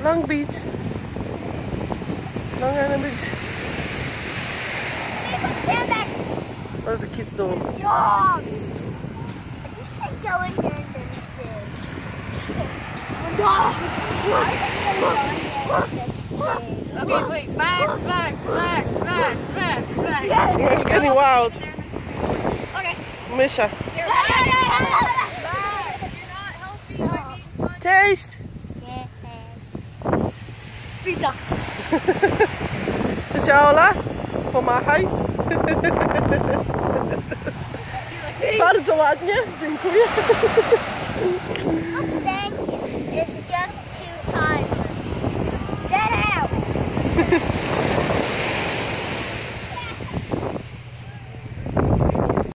Long Beach. Long Island Beach. Stand back. What's the kids doing? Dog. I just can't go in there and do Okay, wait. Max. It's getting wild. Okay. Misha. You're not healthy by being fun. Taste. Yes. Pizza. Ciocia pomachaj. Bardzo ładnie, dziękuję. Oh, thank you. It's just too tired. Get out.